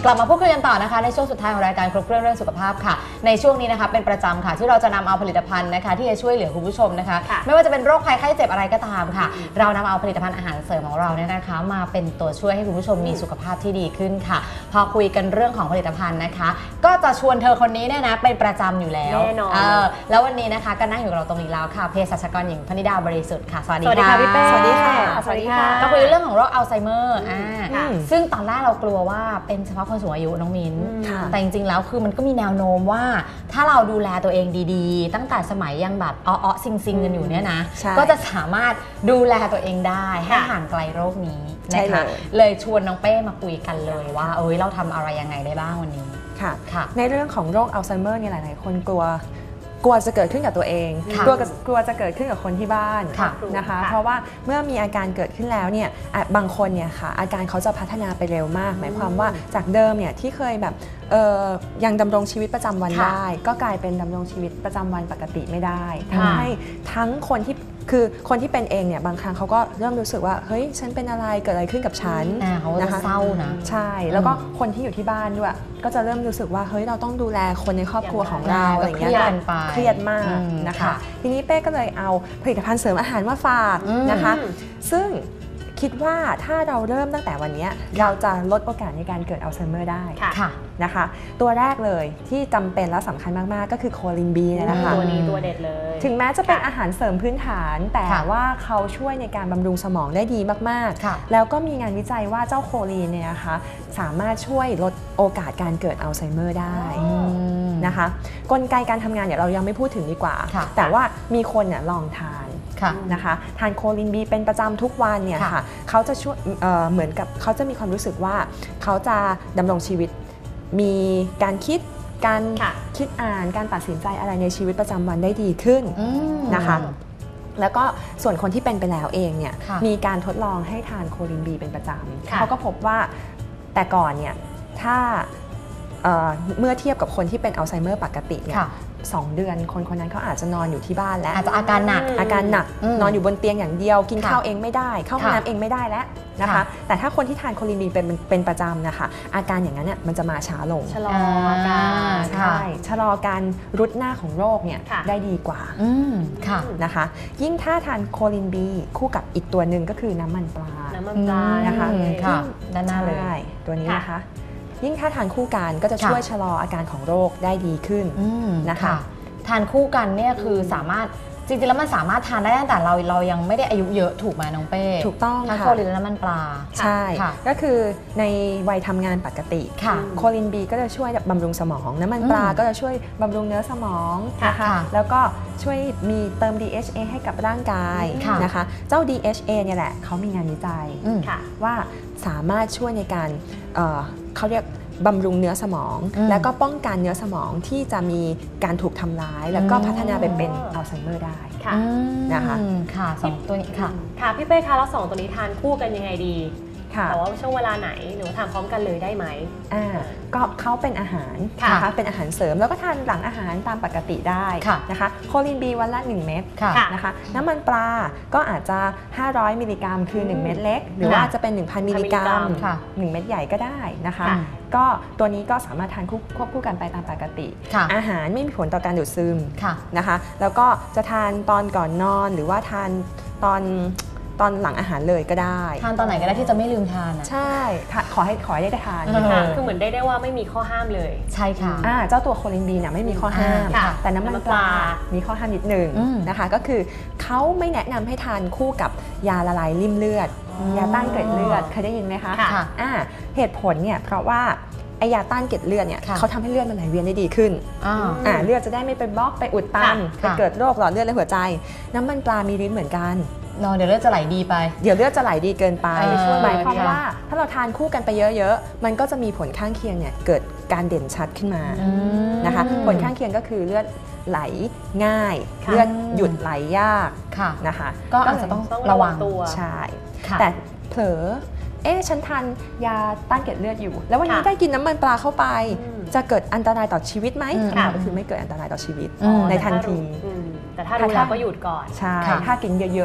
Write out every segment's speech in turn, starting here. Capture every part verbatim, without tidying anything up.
กลับมาพูดคุยกันต่อนะคะในช่วงสุดท้ายของรายการครบเครื่องเรื่องสุขภาพค่ะในช่วงนี้นะคะเป็นประจำค่ะที่เราจะนำเอาผลิตภัณฑ์นะคะที่จะช่วยเหลือคุณผู้ชมนะคะไม่ว่าจะเป็นโรคภัยไข้เจ็บอะไรก็ตามค่ะเรานำเอาผลิตภัณฑ์อาหารเสริมของเราเนี่ยนะคะมาเป็นตัวช่วยให้คุณผู้ชมมีสุขภาพที่ดีขึ้นค่ะพอคุยกันเรื่องของผลิตภัณฑ์นะคะก็จะชวนเธอคนนี้เนี่ยนะเป็นประจำอยู่แล้วแน่นอนแล้ววันนี้นะคะก็นั่งอยู่กับเราตรงนี้แล้วค่ะเภสัชกรหญิงพนิดาบริสุทธิ์ค่ะสวัสดีค่ะพี่เป้สวัสดีค่ะสวัสดีค่ะก็คุยเรื่องของโรคอัลไซเมอร์อ่าซึ่งตอนแรกเรากลัวว่าเป็นเฉพาะคนสูงอายุน้องมิ้นแต่จริงๆแล้วคือมันก็มีแนวโน้มว่าถ้าเราดูแลตัวเองดีๆตั้งแต่สมัยยังแบบอ้อๆซิงๆกันอยู่เนี่ยนะก็จะสามารถดูแลตัวเองได้ให้ห่างไกลโรคนี้นะคะเลยชวนน้องเป้มาคุยกันเลยว่าเอ้ยเราทำอะไรยังไงได้บ้างวันนี้ค่ะในเรื่องของโรคอัลไซเมอร์เนี่ยหลายๆคนกลัวกลัวจะเกิดขึ้นกับตัวเองกลัวกลัวจะเกิดขึ้นกับคนที่บ้านนะคะเพราะว่าเมื่อมีอาการเกิดขึ้นแล้วเนี่ยบางคนเนี่ยค่ะอาการเขาจะพัฒนาไปเร็วมากหมายความว่าจากเดิมเนี่ยที่เคยแบบยังดำรงชีวิตประจำวันได้ก็กลายเป็นดำรงชีวิตประจำวันปกติไม่ได้ทำให้ทั้งคนที่คือคนที่เป็นเองเนี่ยบางครั้งเขาก็เริ่มรู้สึกว่าเฮ้ยฉันเป็นอะไรเกิดอะไรขึ้นกับฉันนะคะเศร้านะใช่แล้วก็คนที่อยู่ที่บ้านด้วยก็จะเริ่มรู้สึกว่าเฮ้ยเราต้องดูแลคนในครอบครัวของเราอะไรเงี้ยเครียดมากนะคะทีนี้เป้ก็เลยเอาผลิตภัณฑ์เสริมอาหารมาฝากนะคะซึ่งคิดว่าถ้าเราเริ่มตั้งแต่วันนี้เราจะลดโอกาสในการเกิดอัลไซเมอร์ได้นะคะตัวแรกเลยที่จำเป็นและสำคัญมากๆก็คือโคลินบีนะคะตัวนี้ตัวเด็ดเลยถึงแม้จะเป็นอาหารเสริมพื้นฐานแต่ว่าเขาช่วยในการบำรุงสมองได้ดีมากๆแล้วก็มีงานวิจัยว่าเจ้าโคลีนเนี่ยนะคะสามารถช่วยลดโอกาสการเกิดอัลไซเมอร์ได้นะคะกลไกการทำงานเนี่ยเรายังไม่พูดถึงดีกว่าแต่ว่ามีคนเนี่ยลองทานนะคะทานโคลินบีเป็นประจำทุกวันเนี่ยค่ะเขาจะช่วย เ, เหมือนกับเขาจะมีความรู้สึกว่าเขาจะดำรงชีวิตมีการคิดการคิดอ่านการตัดสินใจอะไรในชีวิตประจำวันได้ดีขึ้นนะคะแล้วก็ส่วนคนที่เป็นไปแล้วเองเนี่ยมีการทดลองให้ทานโคลินบีเป็นประจำเขาก็พบว่าแต่ก่อนเนี่ยถ้า เ, เมื่อเทียบกับคนที่เป็นอัลไซเมอร์ปกติเนี่ยสองเดือนคนคนนั้นเขาอาจจะนอนอยู่ที่บ้านแล้วอาจจะอาการหนักอาการหนักนอนอยู่บนเตียงอย่างเดียวกินข้าวเองไม่ได้เข้าห้องน้ำเองไม่ได้แล้วนะคะแต่ถ้าคนที่ทานโคลินบีเป็นเป็นประจำนะคะอาการอย่างนั้นเนี่ยมันจะมาช้าลงชะลออาการใช่ชะลอการรุดหน้าของโรคเนี่ยได้ดีกว่านะคะยิ่งถ้าทานโคลินบีคู่กับอีกตัวหนึ่งก็คือน้ำมันปลาน้ำมันปลานะคะด้านหน้าเลยตัวนี้นะคะยิ่งถ้าทานคู่กันก็จะช่วยชะลออาการของโรคได้ดีขึ้นนะคะทานคู่กันเนี่ยคือสามารถจริงๆแล้วมันสามารถทานได้ตั้งแต่เราเรายังไม่ได้อายุเยอะถูกไหมน้องเป้ถูกต้องทั้งโคลินและน้ำมันปลาใช่ก็คือในวัยทำงานปกติโคลินบีก็จะช่วยบำรุงสมองน้ำมันปลาก็จะช่วยบำรุงเนื้อสมองนะคะแล้วก็ช่วยมีเติม ดี เอช เอ ให้กับร่างกายนะคะเจ้า ดี เอช เอ เนี่ยแหละเขามีงานวิจัยว่าสามารถช่วยในการเขาเรียกบำรุงเนื้อสมองแล้วก็ป้องกันเนื้อสมองที่จะมีการถูกทำร้ายแล้วก็พัฒนาไปเป็นอัลไซเมอร์ได้นะคะค่ะสองตัวนี้ค่ะค่ะพี่เป้คะแล้วสองตัวนี้ทานคู่กันยังไงดีแต่ว่าช่วงเวลาไหนหรือทานพร้อมกันเลยได้ไหมอ่าก็เขาเป็นอาหารนะคะเป็นอาหารเสริมแล้วก็ทานหลังอาหารตามปกติได้นะคะโคลินบีวันละหนึ่งเม็ดนะคะน้ำมันปลาก็อาจจะห้าร้อยมิลลิกรัมคือหนึ่งเม็ดเล็กหรือว่าจะเป็น หนึ่งพัน มิลลิกรัมหนึ่งเม็ดใหญ่ก็ได้นะคะก็ตัวนี้ก็สามารถทานควบคู่กันไปตามปกติอาหารไม่มีผลต่อการดูดซึมนะคะแล้วก็จะทานตอนก่อนนอนหรือว่าทานตอนตอนหลังอาหารเลยก็ได้ทานตอนไหนก็ได้ที่จะไม่ลืมทานใช่ขอให้ขอให้ได้ทานคือเหมือนได้ได้ว่าไม่มีข้อห้ามเลยใช่ค่ะเจ้าตัวโคลินบีเนี่ยไม่มีข้อห้ามแต่น้ำมันปลามีข้อห้ามนิดหนึ่งนะคะก็คือเขาไม่แนะนำให้ทานคู่กับยาละลายริ่มเลือดยาต้านเกล็ดเลือดเคยได้ยินไหมคะเหตุผลเนี่ยเพราะว่าไอยาต้านเกล็ดเลือดเนี่ยเขาทำให้เลือดมันไหลเวียนได้ดีขึ้นเลือดจะได้ไม่ไปบล็อกไปอุดตันไปเกิดโรคหลอดเลือดและหัวใจน้ำมันปลามีฤทธิ์เหมือนกันนอนเดี๋ยวเลือดจะไหลดีไปเดี๋ยวเลือดจะไหลดีเกินไปหมายความว่าถ้าเราทานคู่กันไปเยอะๆมันก็จะมีผลข้างเคียงเนี่ยเกิดการเด่นชัดขึ้นมานะคะผลข้างเคียงก็คือเลือดไหลง่ายเลือดหยุดไหลยากนะคะก็อาจจะต้องระวังตัวใช่แต่เผลอเอ๊ะฉันทานยาต้านเกล็ดเลือดอยู่แล้ววันนี้ได้กินน้ำมันปลาเข้าไปจะเกิดอันตรายต่อชีวิตไหมคำตอบก็คือไม่เกิดอันตรายต่อชีวิตในทันทีแต่ถ้ารู้แล้วก็หยุดก่อนใช่ถ้ากินเยอะๆ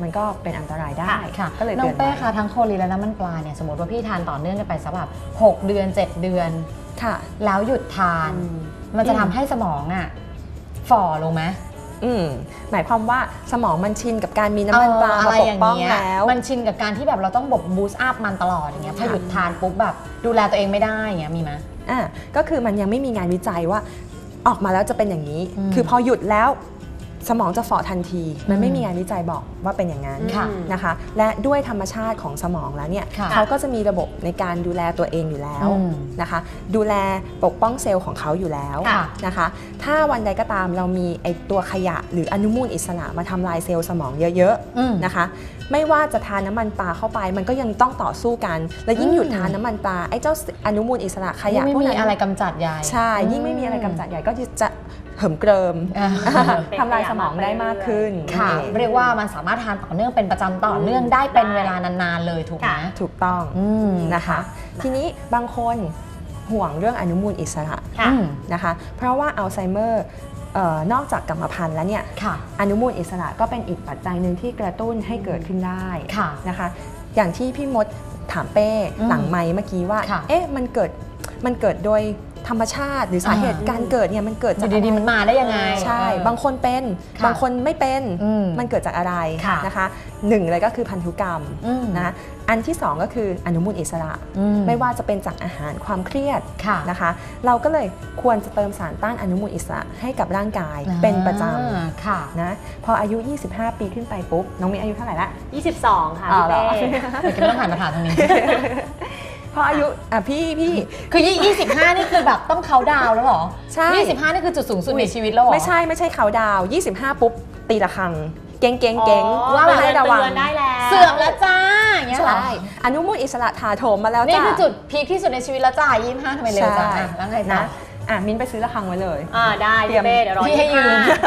มันก็เป็นอันตรายได้ค่ะก็เลยน้อเตืงอนเป้ไว้ค่ะทั้งโคลีนและน้ำมันปลาเนี่ยสมมติว่าพี่ทานต่อเนื่องกันไปสักแบบหกเดือนเจ็ดเดือนค่ะแล้วหยุดทาน มันจะทำให้สมองอ่ะฝ่อลงไหมอืมหมายความว่าสมองมันชินกับการมีน้ำมันปลามาปกป้องแล้วมันชินกับการที่แบบเราต้องบบบูสต์อัพมันตลอดอย่างเงี้ยพอหยุดทานปุ๊บแบบดูแลตัวเองไม่ได้อย่างเงี้ยมีไหมอ่าก็คือมันยังไม่มีงานวิจัยว่าออกมาแล้วจะเป็นอย่างนี้อืมคือพอหยุดแล้วสมองจะฝ่อทันที มันไม่มีงานวิจัยบอกว่าเป็นอย่างนั้นค่ะนะคะ และด้วยธรรมชาติของสมองแล้วเนี่ยค่ะเขาก็จะมีระบบในการดูแลตัวเองอยู่แล้วอืมนะคะ ดูแลปกป้องเซลล์ของเขาอยู่แล้วค่ะนะคะ ถ้าวันใดก็ตามเรามีไอตัวขยะหรืออนุมูลอิสระมาทำลายเซลล์สมองเยอะอืมๆนะคะ ไม่ว่าจะทานน้ำมันปลาเข้าไป มันก็ยังต้องต่อสู้กัน และยิ่งหยุดอืมทานน้ำมันปลาไอ้เจ้าอนุมูลอิสระขยะไม่พวกมีนั้นอะไรกำจัดใหญ่ใช่ ยิ่งไม่มีอะไรกำจัดใหญ่ก็จะเหิมเกริมอ่าทำลายสมองได้มากขึ้นค่ะนั่นเองเรียกว่ามันสามารถทานต่อเนื่องเป็นประจำต่อเนื่องได้เป็นเวลานานๆเลยถูกไหมถูกต้องอืมนะคะ ทีนี้บางคนห่วงเรื่องอนุมูลอิสระค่ะอืมนะคะ เพราะว่าอัลไซเมอร์เอ่อนอกจากกรรมพันธุ์แล้วเนี่ยค่ะอนุมูลอิสระก็เป็นอีกปัจจัยหนึ่งที่กระตุ้นให้เกิดขึ้นได้ค่ะนะคะ อย่างที่พี่มดถามเป้อืมหลังไมค์เมื่อกี้ว่าค่ะเอ๊ะมันเกิดมันเกิดโดยธรรมชาติหรือสาเหตุอ่าการเกิดเนี่ยมันเกิดอจากยู่ดีๆมันมาได้ยังไงใช่เออบางคนเป็นค่ะบางคนไม่เป็นอืมมันเกิดจากอะไรค่ะนะคะหนึ่งเลยก็คือพันธุกรรมอืมนะอันที่สองก็คืออนุมูลอิสระอืมไม่ว่าจะเป็นจากอาหารความเครียดค่ะนะคะ เราก็เลยควรจะเติมสารต้านอนุมูลอิสระให้กับร่างกายอ่าเป็นประจค่ะำนะพออายุ ยี่สิบห้า ปีขึ้นไปปุ๊บ น้องมีอายุเท่าไหร่ละยี่สิบสองค่ะอ๋อพี่เหรอเป้เดี๋ยวก็ต้องหันมาถามตรงนี้พออายุอ่ะพี่พี่คือยี่สิบห้านี่คือแบบต้องเขาดาวน์แล้วเหรอใช่ยี่สิบห้านี่คือจุดสูงสุดในชีวิตแล้วเหรอไม่ใช่ไม่ใช่เขาดาวน์ยี่สิบห้า ปุ๊บ ตีระฆัง เก่งเก่งเก่งอ๋อว่าให้ระวังเตือนได้แล้วเสื่อมแล้วจ้าอย่างเงี้ยเหรอใช่อนุมูลอิสระถาโถมมาแล้วนี่จ้ะคือจุดพีคที่สุดในชีวิตแล้วจ้ายี่สิบห้าทำไมเร็วจังใช่อ่ะแล้วไงต่อนะอ่ะมิ้นไปซื้อระฆังไว้เลยอ่าได้เตรียพี่มเป้เดี๋ยวรอพี่ให้ยี่สิบยืห้าม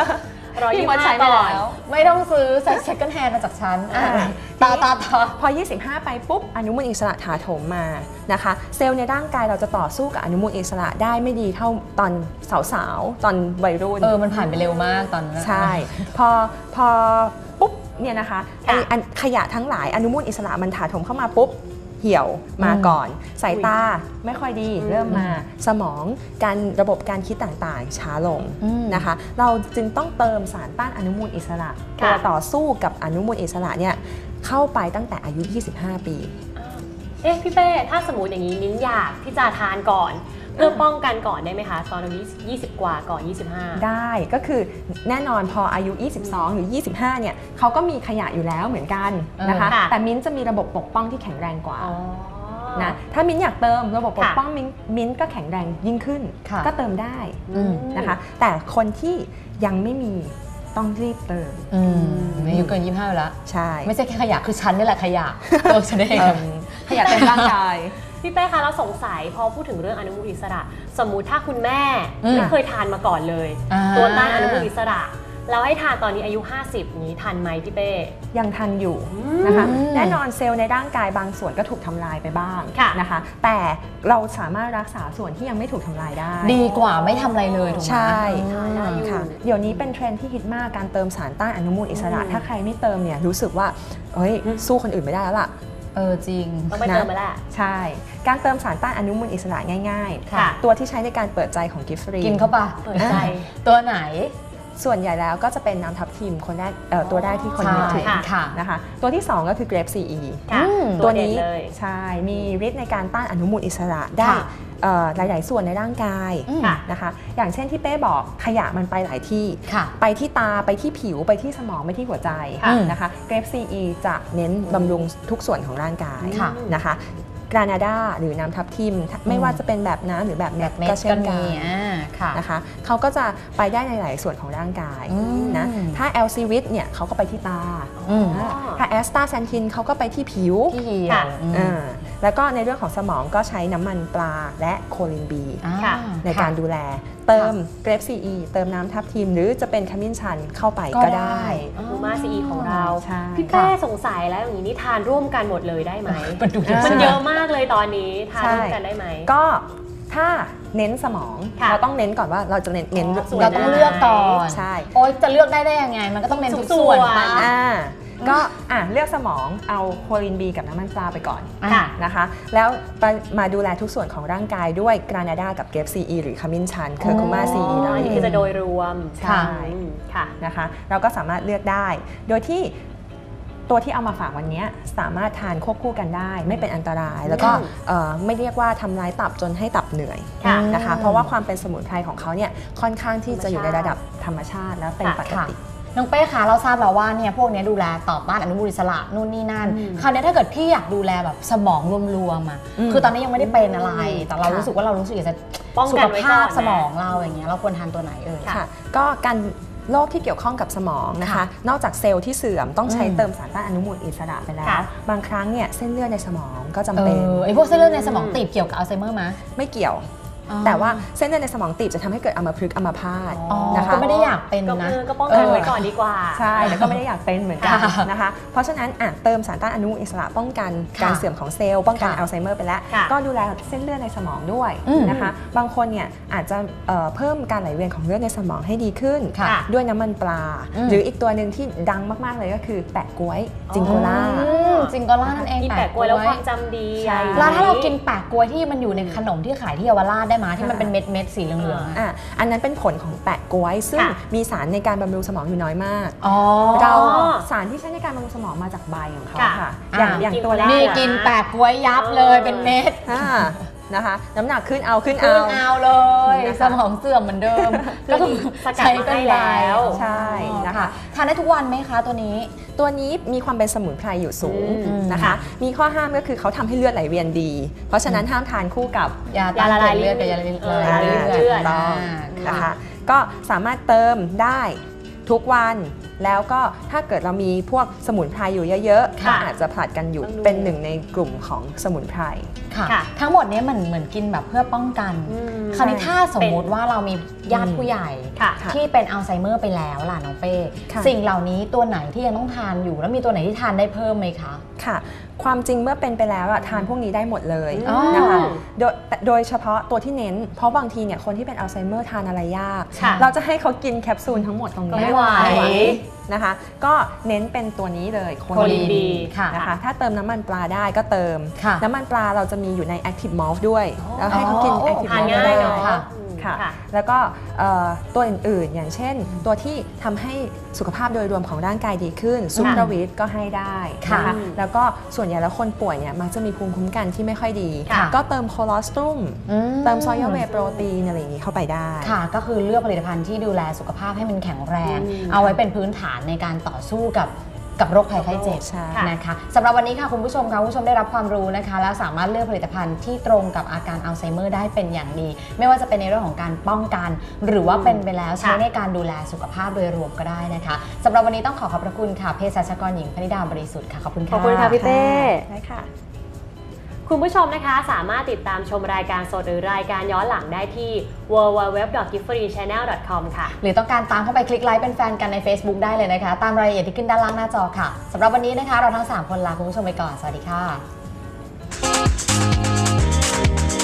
รอพี่ยี่สิมบดใช้ห้าไปก่อนแล้วไม่ต้องซื้อใส่ second hand มาจากฉันอ่ะอ่าตาตาตาพอ ยี่สิบห้า ไปปุ๊บ อนุมูลอิสระถาโถมมานะคะ เซลล์ในร่างกายเราจะต่อสู้กับอนุมูลอิสระได้ไม่ดีเท่าตอนสาวๆ ตอนวัยรุ่นเออมันผ่านไปเร็วมากตอนนั้นอะใช่ พอพอปุ๊บเนี่ยนะคะไออันขยะทั้งหลายอนุมูลอิสระมันถาโถมเข้ามาปุ๊บ เหี่ยวมาก่อน สายตาไม่ค่อยดีเริ่มมาสมองการระบบการคิดต่างๆช้าลงอืมนะคะ เราจึงต้องเติมสารต้านอนุมูลอิสระตัวต่อสู้กับอนุมูลอิสระเนี่ยเข้าไปตั้งแต่อายุ ยี่สิบห้า ปีเอ๊ะพี่เป้ถ้าสมมติอย่างนี้มิ้นอยากที่จะทานก่อน เพื่อป้องกันก่อนได้ไหมคะ ตอนอายุยี่สิบกว่าก่อนยี่สิบห้าได้ก็คือแน่นอนพออายุ ยี่สิบสอง หรือ ยี่สิบห้า เนี่ยเขาก็มีขยะอยู่แล้วเหมือนกันนะคะเออค่ะแต่มิ้นท์จะมีระบบปกป้องที่แข็งแรงกว่าอ๋อนะถ้ามิ้นท์อยากเติมระบบปกค่ะป้องมิ้นท์มิ้นท์ก็แข็งแรงยิ่งขึ้นค่ะก็เติมได้อืมนะคะแต่คนที่ยังไม่มีต้องรีบเติมอืมอายุเกินยี่สิบห้าแล้วใช่ไม่ใช่แค่ขยะคือฉันนี่แหละขยะตัวฉันเองเอิ่มขยะเต็มร่างกายพี่เป้คะเราสงสัยพอพูดถึงเรื่องอนุมูลอิสระ สมมุติถ้าคุณแม่อืมไม่เคยทานมาก่อนเลยอ่าตัวต้านอนุมูลอิสระแล้วให้ทานตอนนี้อายุ ห้าสิบนี้ทันไหมพี่เป้ยังทันอยู่อืมนะคะแน่นอนเซลล์ในร่างกายบางส่วนก็ถูกทำลายไปบ้างค่ะนะคะแต่เราสามารถรักษาส่วนที่ยังไม่ถูกทำลายได้ดีกว่าไม่ทำอะไรเลยถูกไหมใช่อืมได้อยู่ค่ะเดี๋ยวนี้เป็นเทรนด์ที่ฮิตมากการเติมสารต้านอนุมูลอิสระอืมถ้าใครไม่เติมเนี่ยรู้สึกว่าเฮ้ยสู้คนอื่นไม่ได้แล้วล่ะเออจริงต้องไปเติมมาแหละใช่ การเติมสารต้านอนุมูลอิสระง่ายค่ะๆ ตัวที่ใช้ในการเปิดใจของกิฟฟรีกินเข้าไปเปิดใจตัวไหนส่วนใหญ่แล้วก็จะเป็นน้ำทับทิมคนแรกเอ่อตัวแรกที่คนนึกถึงใช่ค่ะนะคะตัวที่สองก็คือเกรปซีอีค่ะอืมตัวเด็ดนี้เลยใช่มีฤทธิ์ในการต้านอนุมูลอิสระได้ค่ะเอ่อหลาย ๆ ส่วนในร่างกายอืมนะคะอย่างเช่นที่เป้บอกขยะมันไปหลายที่ค่ะไปที่ตาไปที่ผิวไปที่สมองไปที่หัวใจค่ะนะคะเกรปซีอีจะเน้นบำรุงทุกส่วนของร่างกายค่ะนะคะกรานาดาหรือน้ำทับทิม ไม่ว่าจะเป็นแบบน้ำหรือแบบเม็ดเม็ดก็เช่ก็นกัมีนอ่าค่ะนะคะเขาก็จะไปได้ในหลายส่วนของร่างกายอืมนะถ้าแอลซีวิตเนี่ยเขาก็ไปที่ตาอืมอ่าถ้าแอสตาแซนทินเขาก็ไปที่ผิวที่เหี่ยค่ะวอืมอ่าแล้วก็ในเรื่องของสมองก็ใช้น้ำมันปลาและโคลินบีอ่าค่ะในการดูแล เติมเกรปซีอีเติมน้ำทับทิม หรือจะเป็นขมิ้นชันเข้าไปก็ได้บูมาซีอีของเราใช่พี่เป้สงสัยแล้วอย่างนี้นี่ทานร่วมกันหมดเลยได้ไหมมันดูอ่ามันเยอะมากเลยตอนนี้ทานร่วมกันได้ไหมก็ถ้าเน้นสมองค่ะเราต้องเน้นก่อนว่าเราจะเน้นเน้นอ๋อส่วนเราต้องเลือกก่อนใช่โอ๊ยจะเลือกได้ได้ยังไง มันก็ต้องเป็นทุกส่วนทุกส่วนปะอ่าก็อ่ะเลือกสมองเอาโคลิน B กับน้ำมันปลาไปก่อนค่ะนะคะแล้วมาดูแลทุกส่วนของร่างกายด้วยกรานาดากับเกฟซีอีหรือขมิ้นชันเคอร์คูมาซีอีอันนี้คือจะโดยรวมใช่ค่ะนะคะเราก็สามารถเลือกได้โดยที่ตัวที่เอามาฝากวันนี้สามารถทานควบคู่กันได้ไม่เป็นอันตรายแล้วก็ไม่เรียกว่าทำร้ายตับจนให้ตับเหนื่อยนะคะเพราะว่าความเป็นสมุนไพรของเขาเนี่ยค่อนข้างที่จะอยู่ในระดับธรรมชาติแล้วเป็นปกติน้องเป้คะเราทราบแล้วว่าเนี่ยพวกนี้ดูแลต่อต้านอนุมูลอิสระนู่นนี่นั่นคราวนี้ถ้าเกิดพี่อยากดูแลแบบสมองรวมๆอ่ะคือตอนนี้ยังไม่ได้เป็นอะไรแต่เรารู้สึกว่าเรารู้สึกอยากจะป้องกันไว้ก่อนสุขภาพสมองเราอย่างเงี้ยเราควรทานตัวไหนเอ่ยค่ะก็การโรคที่เกี่ยวข้องกับสมองนะคะนอกจากเซลล์ที่เสื่อมต้องใช้เติมสารต้านอนุมูลอิสระไปแล้วบางครั้งเนี่ยเส้นเลือดในสมองก็จำเป็นไอ้พวกเส้นเลือดในสมองตีบเกี่ยวกับอัลไซเมอร์ไหมไม่เกี่ยวแต่ว่าเส้นเลือดในสมองตีบจะทำให้เกิดอัมพฤกษ์อัมพาตนะคะก็ไม่ได้อยากเป็นนะก็ป้องกันไว้ก่อนดีกว่าใช่แต่ก็ไม่ได้อยากเป็นเหมือนกันนะคะเพราะฉะนั้นอ่ะเติมสารต้านอนุมูลอิสระป้องกันการเสื่อมของเซลล์ป้องกันอัลไซเมอร์ไปแล้วก็ดูแลเส้นเลือดในสมองด้วยนะคะบางคนเนี่ยอาจจะเพิ่มการไหลเวียนของเลือดในสมองให้ดีขึ้นด้วยน้ำมันปลาหรืออีกตัวหนึ่งที่ดังมากๆเลยก็คือแปะก๊วยจิงโกล่าจิงโกล่านั่นเองแปะก๊วยแล้วความจำดีแล้วถ้าเรากินแปะก๊วยที่มันอยู่ในขนมที่ขายที่เยาวราชได้ไหมที่มันเป็นเม็ดเม็ดสีเหลืองๆอ่ะอันนั้นเป็นผลของแปะก๊วยซึ่งมีสารในการบำรุงสมองอยู่น้อยมากเราสารที่ใช้ในการบำรุงสมองมาจากใบของเขาค่ะอย่างอย่างตัวนี้กินแปะก๊วยยับเลยเป็นเม็ดนะคะน้ำหนักขึ้นเอาขึ้นเอาขึ้นเอาเลยสมองเสื่อมเหมือนเดิมก็คือใช้กันแล้วใช่นะคะทานได้ทุกวันไหมคะตัวนี้ตัวนี้มีความเป็นสมุนไพรอยู่สูงนะคะมีข้อห้ามก็คือเขาทำให้เลือดไหลเวียนดีเพราะฉะนั้นห้ามทานคู่กับยาละลายเลือดกับยาละลายเลือดนะคะก็สามารถเติมได้ทุกวันแล้วก็ถ้าเกิดเรามีพวกสมุนไพรอยู่เยอะๆก็อาจจะผลัดกันอยู่เป็นหนึ่งในกลุ่มของสมุนไพรค่ะทั้งหมดนี้มันเหมือนกินแบบเพื่อป้องกันคราวนี้ถ้าสมมุติว่าเรามีญาติผู้ใหญ่ที่เป็นอัลไซเมอร์ไปแล้วล่ะน้องเป้สิ่งเหล่านี้ตัวไหนที่ยังต้องทานอยู่แล้วมีตัวไหนที่ทานได้เพิ่มไหมคะค่ะความจริงเมื่อเป็นไปแล้วทานพวกนี้ได้หมดเลยนะคะโดยโดยเฉพาะตัวที่เน้นเพราะบางทีเนี่ยคนที่เป็นอัลไซเมอร์ทานอะไรยากเราจะให้เขากินแคปซูลทั้งหมดตรงนี้ไม่ไหวนะคะก็เน้นเป็นตัวนี้เลยโคลีนดีนะคะถ้าเติมน้ำมันปลาได้ก็เติมน้ำมันปลาเราจะมีอยู่ใน Active Malt ด้วยแล้วให้เขากิน Active Malt ได้ค่ะแล้วก็ตัวอื่นๆอย่างเช่นตัวที่ทำให้สุขภาพโดยรวมของร่างกายดีขึ้นซุปเปอร์วิตก็ให้ได้นะคะแล้วก็ส่วนใหญ่แล้วคนป่วยเนี่ยมักจะมีภูมิคุ้มกันที่ไม่ค่อยดีก็เติมโคลอสตรุมเติมซอยเวย์โปรตีนอะไรอย่างนี้เข้าไปได้ค่ะก็คือเลือกผลิตภัณฑ์ที่ดูแลสุขภาพให้มันแข็งแรงเอาไว้เป็นพื้นฐานในการต่อสู้กับกับโรคภัยไข้เจ็บนะคะสำหรับวันนี้ค่ะคุณผู้ชมค่ะคุณผู้ชมได้รับความรู้นะคะแล้วสามารถเลือกผลิตภัณฑ์ที่ตรงกับอาการอัลไซเมอร์ได้เป็นอย่างดีไม่ว่าจะเป็นในเรื่องของการป้องกันหรือว่าเป็นไปแล้วใช้ในการดูแลสุขภาพโดยรวมก็ได้นะคะสำหรับวันนี้ต้องขอขอบพระคุณค่ะเภสัชกรหญิงพนิดาบริสุทธิ์ค่ะขอบคุณค่ะขอบคุณค่ะพี่เต้ได้ค่ะคุณผู้ชมนะคะสามารถติดตามชมรายการสดหรือรายการย้อนหลังได้ที่ ดับเบิลยู ดับเบิลยู ดับเบิลยู ดอท กิฟต์ ฟรี แชนแนล ดอท คอม ค่ะหรือต้องการตามเข้าไปคลิกไลค์เป็นแฟนกันใน Facebook ได้เลยนะคะตามรายละเอียดที่ขึ้นด้านล่างหน้าจอค่ะสำหรับวันนี้นะคะเราทั้งสามคนลาคุณผู้ชมไปก่อนสวัสดีค่ะ